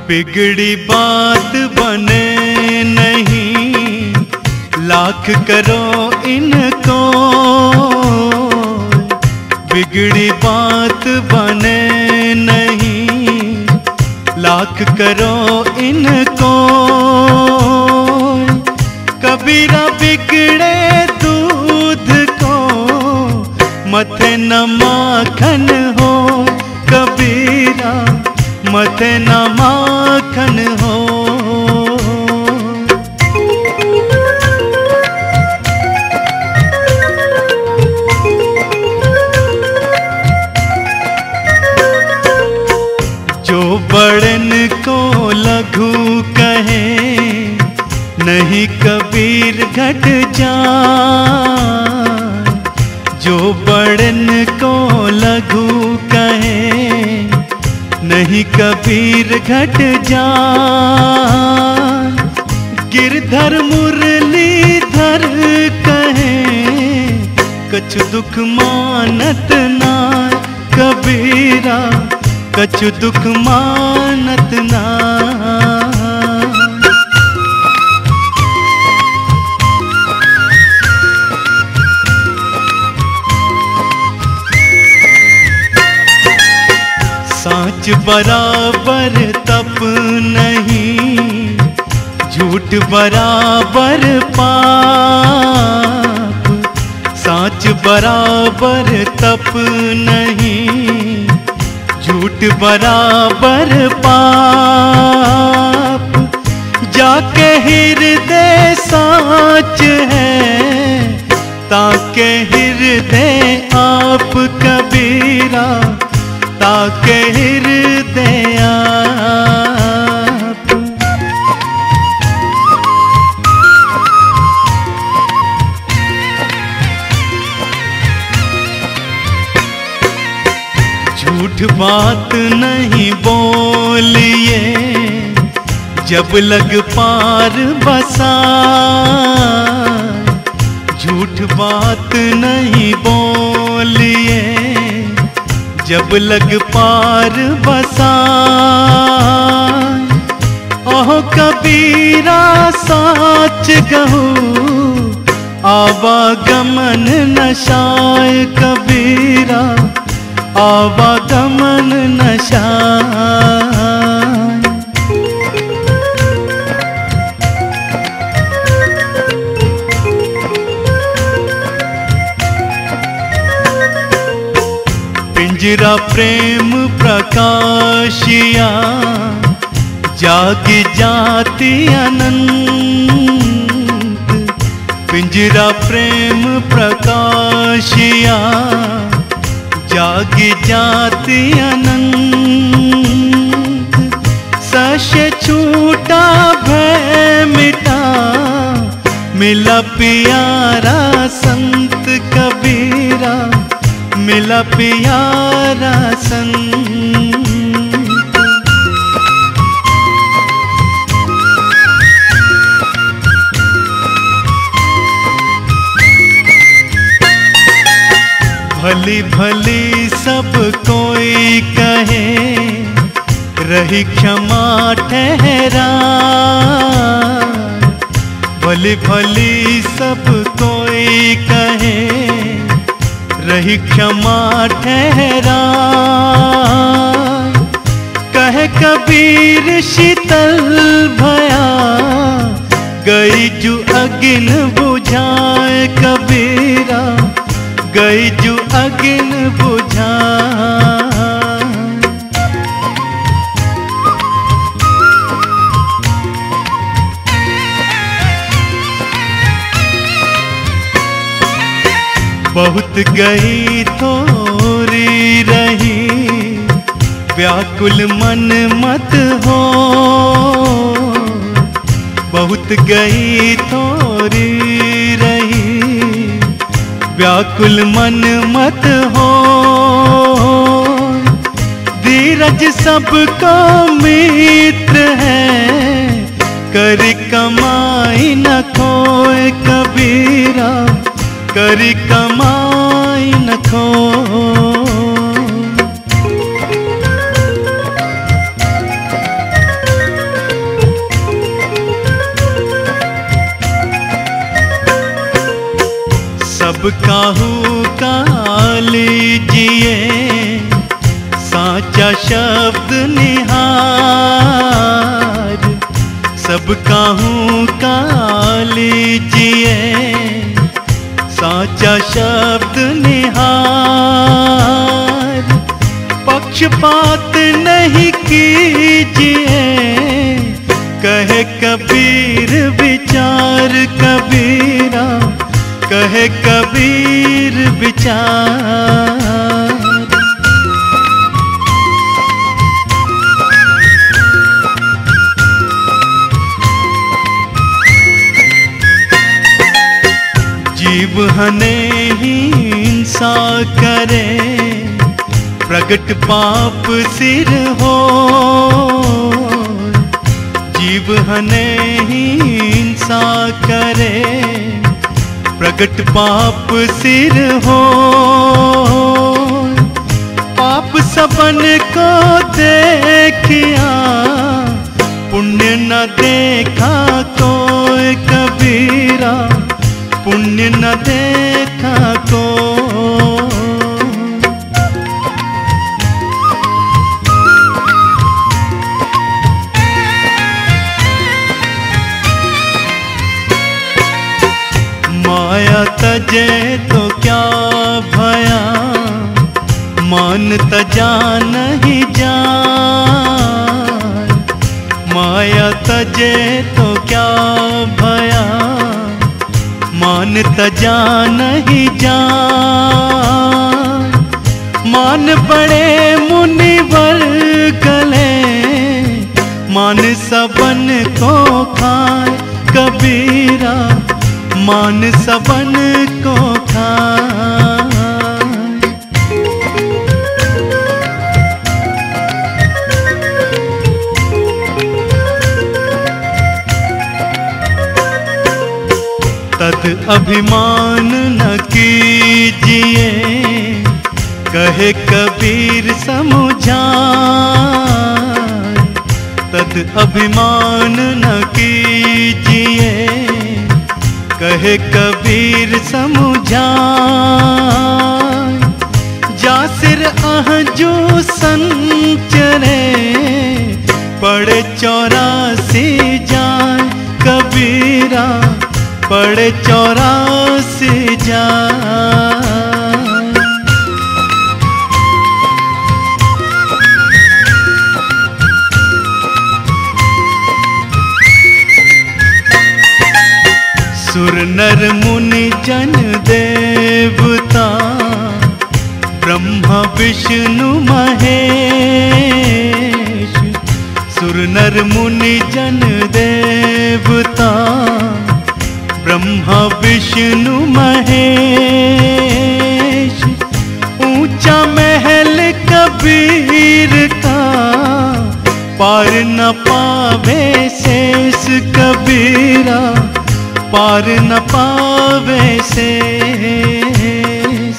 बिगड़ी बात बने नहीं, लाख करो इनको। बिगड़ी बात बने नहीं, लाख करो इनको। कबीरा बिगड़े दूध को मथे न माखन हो, कबीरा मथे न माखन हो। जो बड़न को लघु कहे, नहीं कबीर घट जाए। जो बड़न को लघु कहे, नहीं कबीर घट जाए। गिरधर मुरलीधर कहे, कछु दुख मानत ना, कबीरा कछु दुख मानत ना। साच बराबर तप नहीं, झूठ बराबर पाप। साच बराबर तप नहीं, झूठ बराबर पाप। जाके हृदय साच है, ताके हृदय आप, कबीरा ताके हृदय आप। झूठ बात नहीं बोलिए, जब लग पार बसा। झूठ बात नहीं बोलिए, जब लग पार बसा। ओह कबीरा साच कहूँ, आवागमन नशाए, कबीरा आवागमन नशाए। पिंजरा प्रेम प्रकाशिया, जाग जाति अनंत। पिंजरा प्रेम प्रकाशिया, जाग जाति अनंत। सश छूटा भय मिटा, मिला प्यारा संत, कबीरा मिला प्यारा संत। भली भली सब कोई कहे, रही क्षमा ठहरा। भली भली सब कोई कहे, रही क्षमा ठहरा। कहे कबीर शीतल भया, गई जो अग्न बुझाए, कबीरा गई जो अग्न बुझाए। बहुत गई थोड़ी रही, व्याकुल मन मत हो। बहुत गई थोड़ी रही, व्याकुल मन मत हो। धीरज सबको मित्र है, कर कमाई न खोए, कबीरा कर कमाई न खोए। सब काहू का लीजिए साचा शब्द निहार, सब काहू का लीजिए साचा शब्द निहार। पक्षपात नहीं कीजिए कहे कबीर विचार कबीरा, कहे कबीर विचार। जीव हने हिंसा करे प्रगट पाप सिर हो, जीव हने हिंसा करे प्रगट पाप सिर हो। पाप सबन को देखिया पुण्य न देखा कोई कबीरा, पुण्य न देखा को। माया तजे तो क्या भया मान तजा नहीं जान, माया तजे तो क्या भया मान तजा नहीं जान। मान बड़े मुनिवर गले मान सबन को खाए कबीरा, मान सबन को खाए। तद अभिमान न कीजिए कहे कबीर समुझाए, तद अभिमान न कीजिए कहे कबीर समुझाए। जा सिर आहजू संचरे पड़े 84 जाए कबीरा, पड़े 84 जाए। सुर नर मुनि जन देवता ब्रह्मा विष्णु महेश, सुर नर मुनि जन देवता ब्रह्मा विष्णु महेश। ऊंचा महल कबीर का पार न पावे शेष कबीरा, पार न पावे शेष।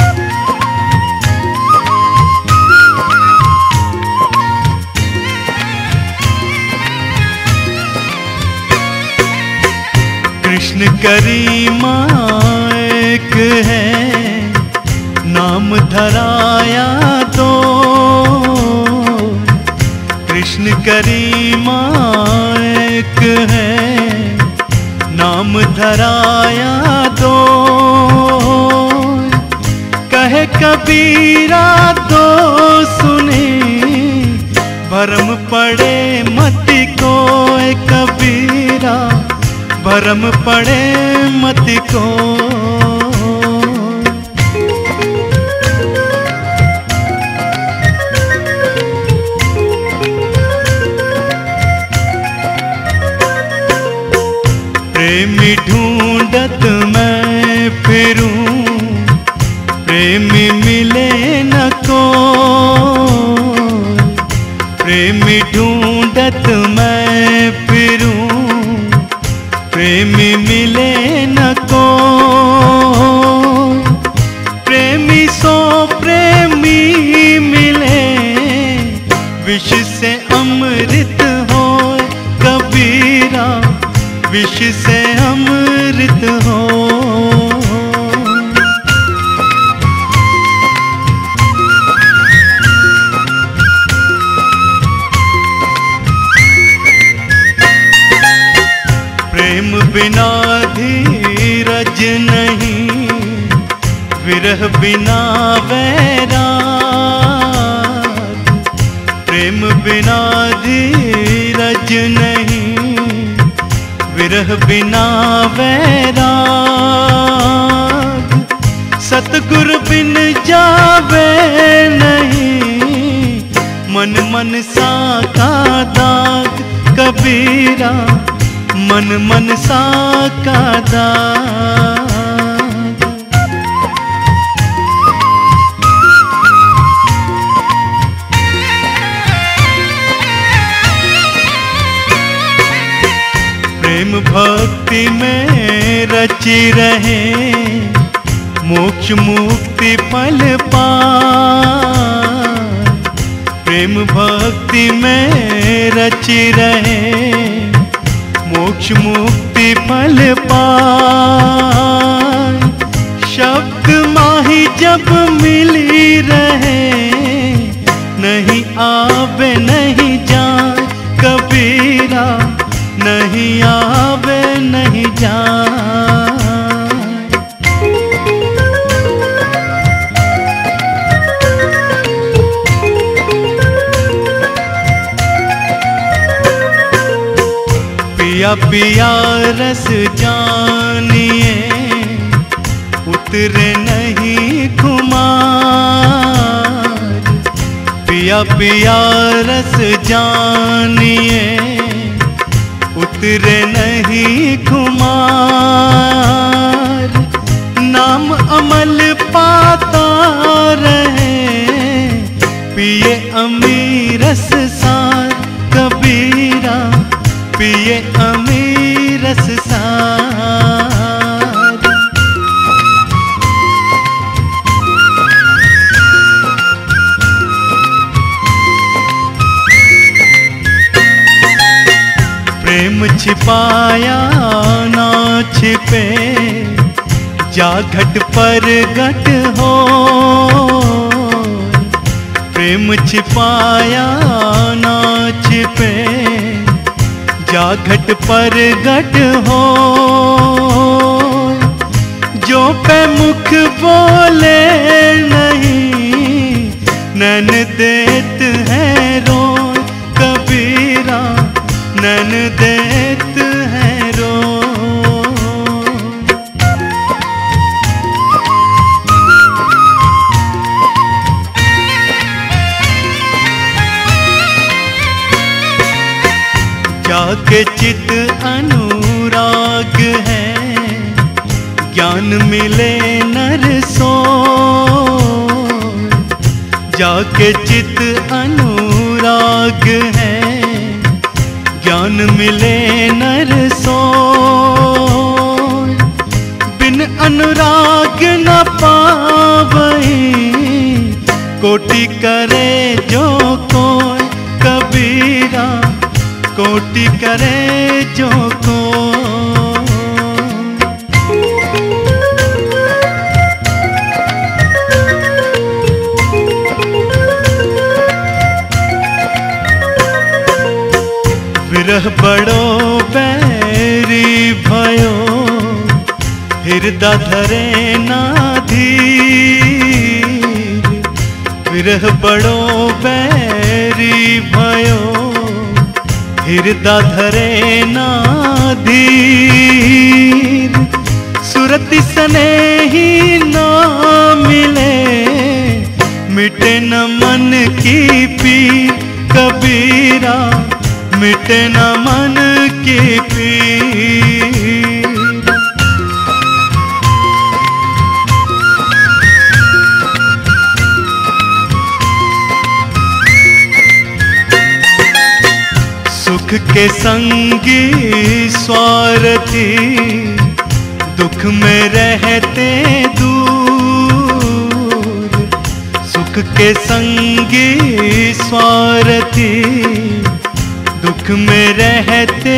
कृष्ण करीमा एक है नाम धराया दो, कृष्ण करीमा एक है नाम धराया दो। कहे कबीरा दो सुने भरम पड़े मति को कबीरा, भरम पड़े मति को। प्रेमी ढूंढत मैं फिरूं प्रेमी मिले न को, प्रेमी ढूंढत मैं फिरूं प्रेमी मिले न को। प्रेमी सो प्रेमी मिले विष से अमृत हो कबीरा, विष से अमृत हो। बिना धीरज नहीं, विरह बिना वैराग। प्रेम बिना धीरज नहीं, विरह बिना वैराग। सतगुरु बिन जावे नहीं, मन मन सा का दाग। कबीरा मन मन सा का दाग। प्रेम भक्ति में रची रहे, मोक्ष मुक्ति पल पार। प्रेम भक्ति में रची रहे, मोक्ष मुक्ति पल पार। शब्द माही जब मिली रहे, नहीं आवे नहीं जाए। कबीरा नहीं आवे नहीं जाए। पिया पिया रस जानिए, उतरे नहीं खुमार। पिया पिया रस जानिए, उतरे नहीं खुमार। नाम अमल पाता रहे, पिए अमीरस सार। कबीरा पिए अमीरस सार। प्रेम छिपाया ना छिपे, जा घट पर घट हो। प्रेम छिपाया ना छिपे, जा घट पर घट हो। जो पे मुख बोले नहीं, नैन देत है रो। कबीरा नैन देत है रो। जाके चित अनुराग है, ज्ञान मिले नर सोय। जाके चित अनुराग है, ज्ञान मिले नर सोय। बिन अनुराग न पावई, कोटि करे जो कोय। कबीरा कोटि करे जो को। विरह बड़ो बैरी भयो, हृदय धरे ना धीर। विरह बड़ो बैरी भयो, हृदय धरे ना धीर। सुरति सने ही ना मिले, मिटे न मन की पीर। कबीरा मिटे न मन की पीर। सुख के संगी स्वार्थी, दुख में रहते दूर। सुख के संगी स्वार्थी, दुख में रहते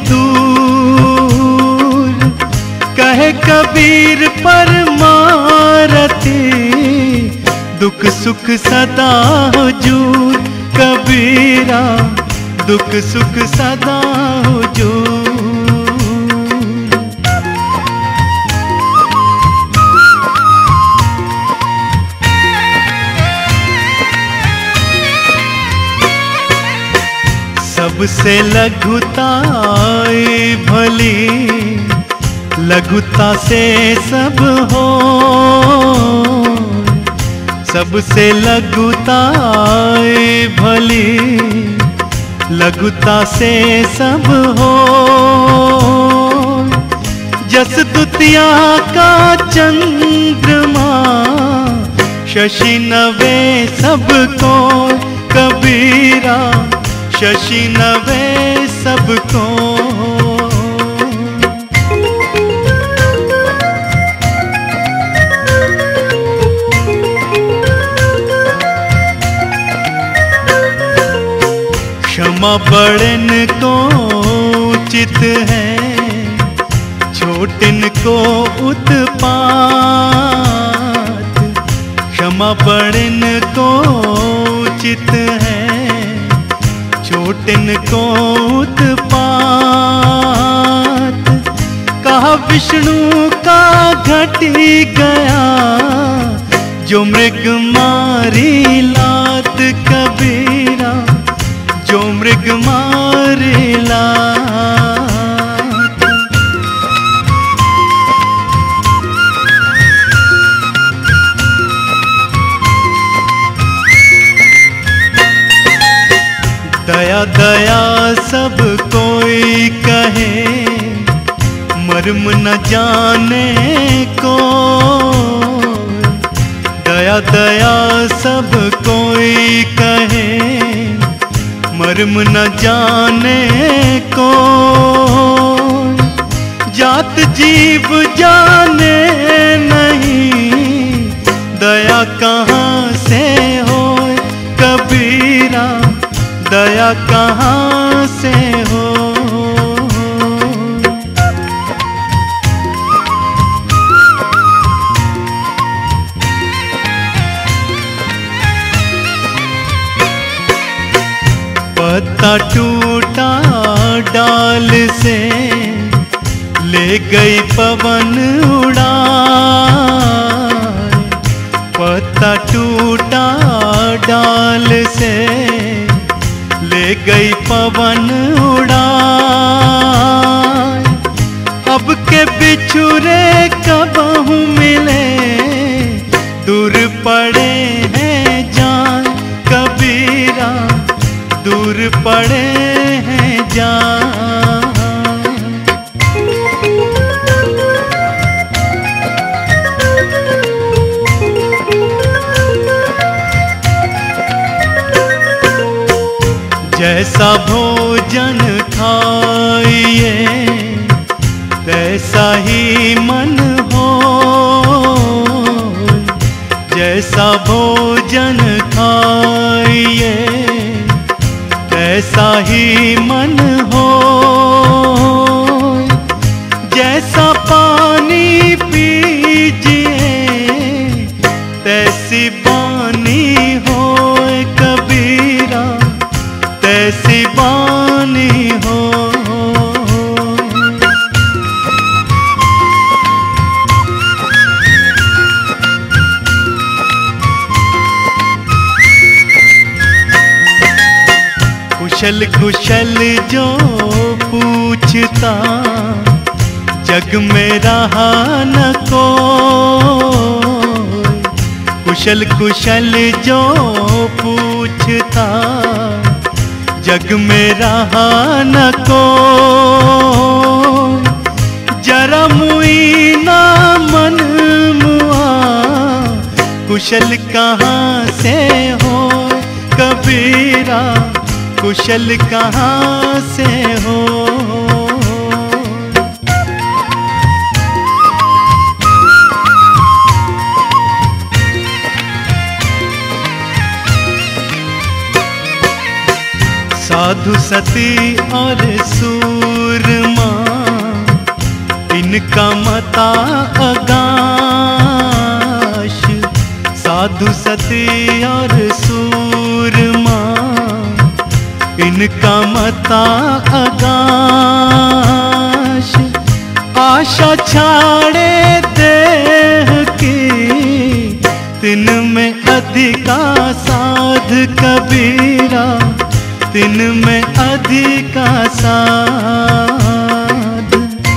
दूर। कहे कबीर परमारती, दुख सुख सदा हुजूर। कबीरा दुख सुख सदा हुजूर। सबसे लघुताई भली, लघुता से सब हो। सबसे लघुताई भली, लघुता से सब हो। जस दुतिया का चंद्रमा, शशि नवे सबको। कबीरा शशि नवे सबको। क्षमा बड़न को उचित है, छोटिन को उत्पात। क्षमा बड़न को उचित है, छोटिन को उत्पात। कहा विष्णु का घटी गया, जो मृग मारी लात। कबीरा जो मृग मारी लात। दया दया सब कोई कहे, मर्म न जाने को। दया दया सब कोई कहे, मर्म न जाने को। जात जीव जाने नहीं, दया कहाँ से हो। कबीरा दया कहाँ से हो। पत्ता टूटा डाल से, ले गई पवन उड़ा। पत्ता टूटा डाल से, ले गई पवन उड़ा। अब के बिछुरे कबहू मिले, दूर पड़े हैं जान। कबीरा दूर पड़े हैं जान। जैसा भोजन खाइए, तैसा ही मन हो। जैसा भोजन खाइए, तैसा ही मन हो। जैसा पानी पीजिए, तैसी बानी हो। कबीरा तैसी बानी हो। कुशल कुशल जो पूछता, जग में रहा न कोई। कुशल कुशल जो पूछता, जग में रहा न कोई। जरा मुई ना मन मुआ, कुशल कहाँ से हो। कबीरा कुशल कहाँ से हो। साधु सती और सूरमा, इनका मता आकाश। साधु सती और सूरमा, इनका मता आकाश। आशा छाड़े देह की, तिन में अधिका साध। कबीरा तिन में अधिका साध।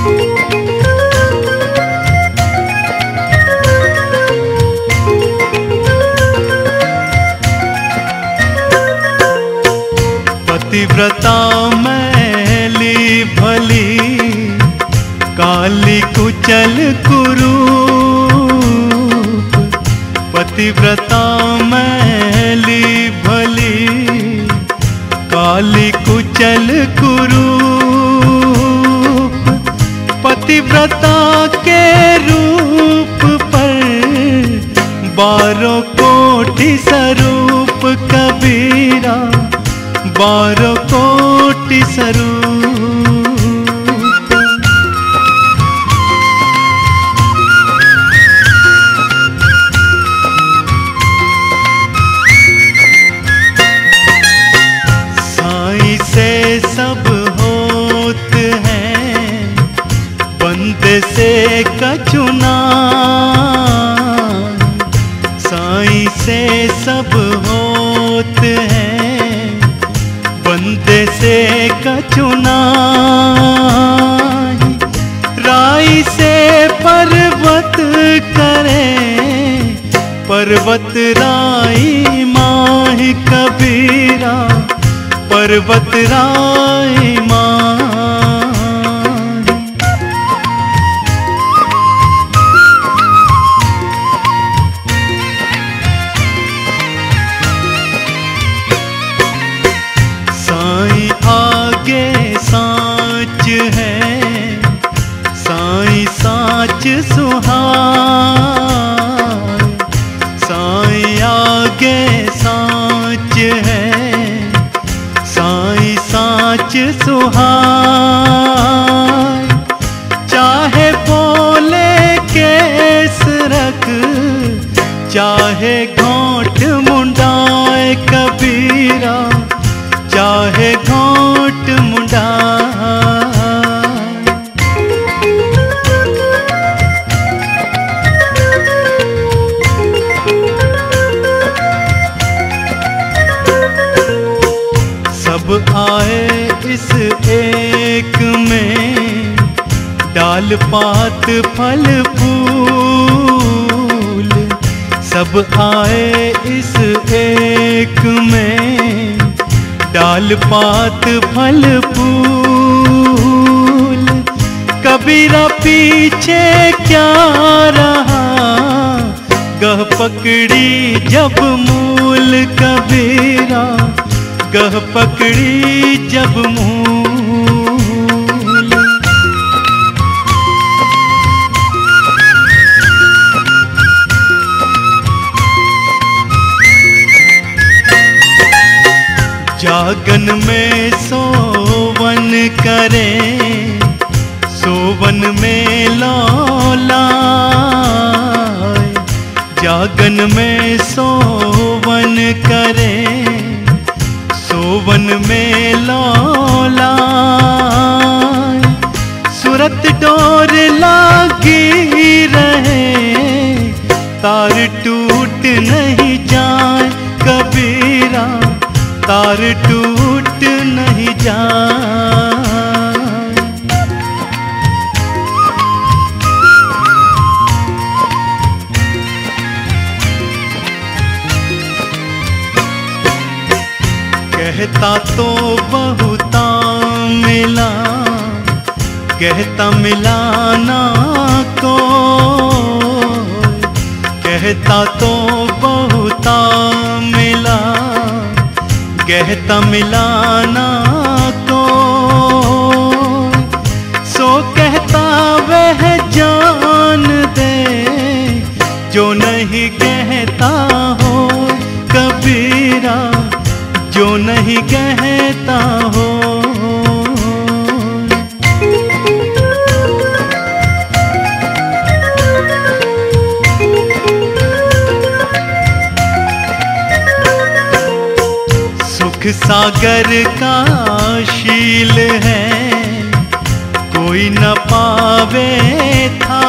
पतिव्रता मैली भली काली कुचल कुरूप। पतिव्रता मैली भली काली कुचल कुरूप। पतिव्रता के रूप पर 12 कोटि स्वरूप कबीरा, 12 कोटि स्वरूप। साईं से सब होत हैं, बंदे से कछु नाहीं। साईं से सब होत हैं, बंदे से कछु नाहीं। राई से पर्वत करे, पर्वत राई माहि कबीरा, पर्वत राई माहि। साईं आगे साँच है, साईं साँच सुहाए। साईं आगे साँच है, साईं साँच सुहाए। चाहे बोले केस रख, चाहे घोंट मुंडाए कबीरा, चाहे घोंट मुंडाए। सब आए इस एक में, डाल पात फल फूल। सब आए इस एक में, डाल पात फल फूल। कबीरा पीछे क्या रहा, गह पकड़ी जब मूल कबीरा, गह पकड़ी जब मूल। जागन में सोवन करें, सोवन में लौलाए। जागन में सोवन करें, सोवन में लौलाए। सुरत डोर लागी रहे, तार टूट नहीं जाए कबीरा, तार टूट नहीं जाए। कहता तो बहुता मिला, कहता मिलाना को। कहता तो बहुता मिला, कहता मिलाना को। सो कहता वह जान दे, जो नहीं कहता हो कबीरा, जो नहीं कहता हो। सुख सागर का शील है, कोई न पावे था।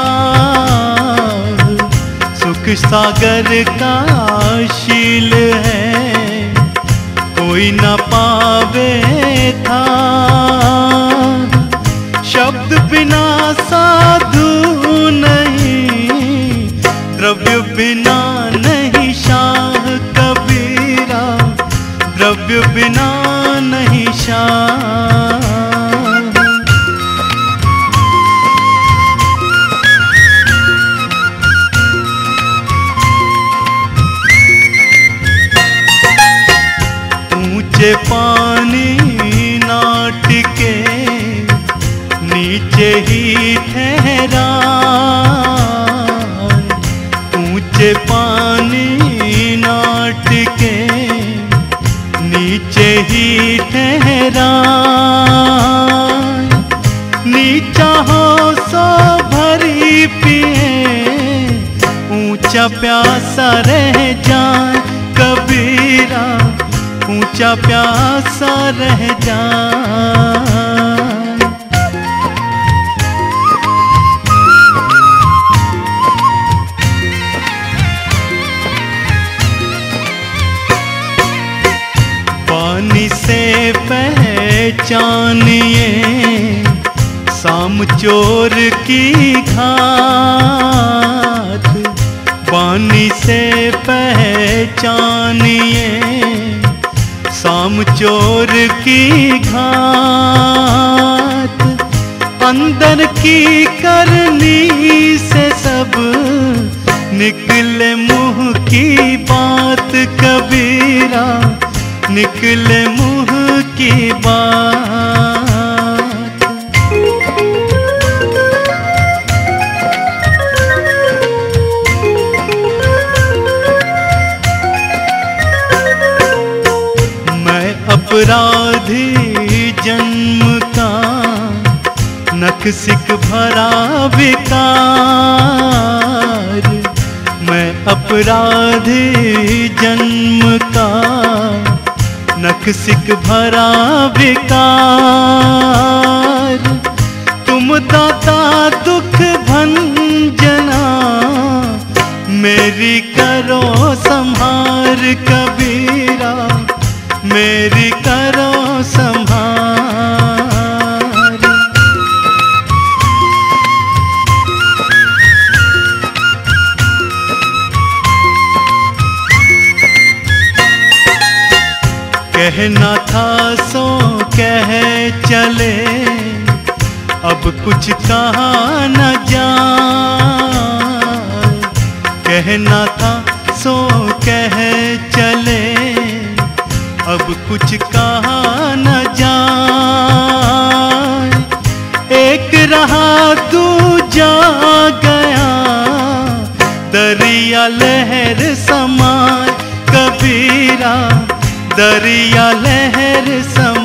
सुख सागर का शील है, कोई कोई न पावे था। शब्द बिना साधु नहीं, द्रव्य बिना नहीं शाह कबीरा, द्रव्य बिना नहीं शाह। ऊंचे पानी ना टिके, नीचे ही ठहरा। ऊंचे पानी ना टिके, नीचे ही ठहरा। नीचा हो सो भरी पिए, ऊंचा प्यासा रह जाए कबीरा, ऊंचा प्यासा रह जाए। पानी से पहचानिए साम चोर की घात, पानी से पहचानिए साम चोर की घात। अंदर की करनी से सब निकले मुंह की बात कबीरा, निकले मुंह की बात। मैं अपराधी जन्म का, नख सिक भरा विकार। मैं अपराधी जन्म का, नख सिक भरा विकार। तुम दाता दुख भंजना, मेरी करो संहार कबीरा, मेरी करो संहार। कहना था सो कह चले, अब कुछ कहा न जाए। कहना था सो कह चले, अब कुछ कहा न जाए। एक रहा दूजा गया, दरिया लहर समाए कबीरा, दरिया लहर समाए।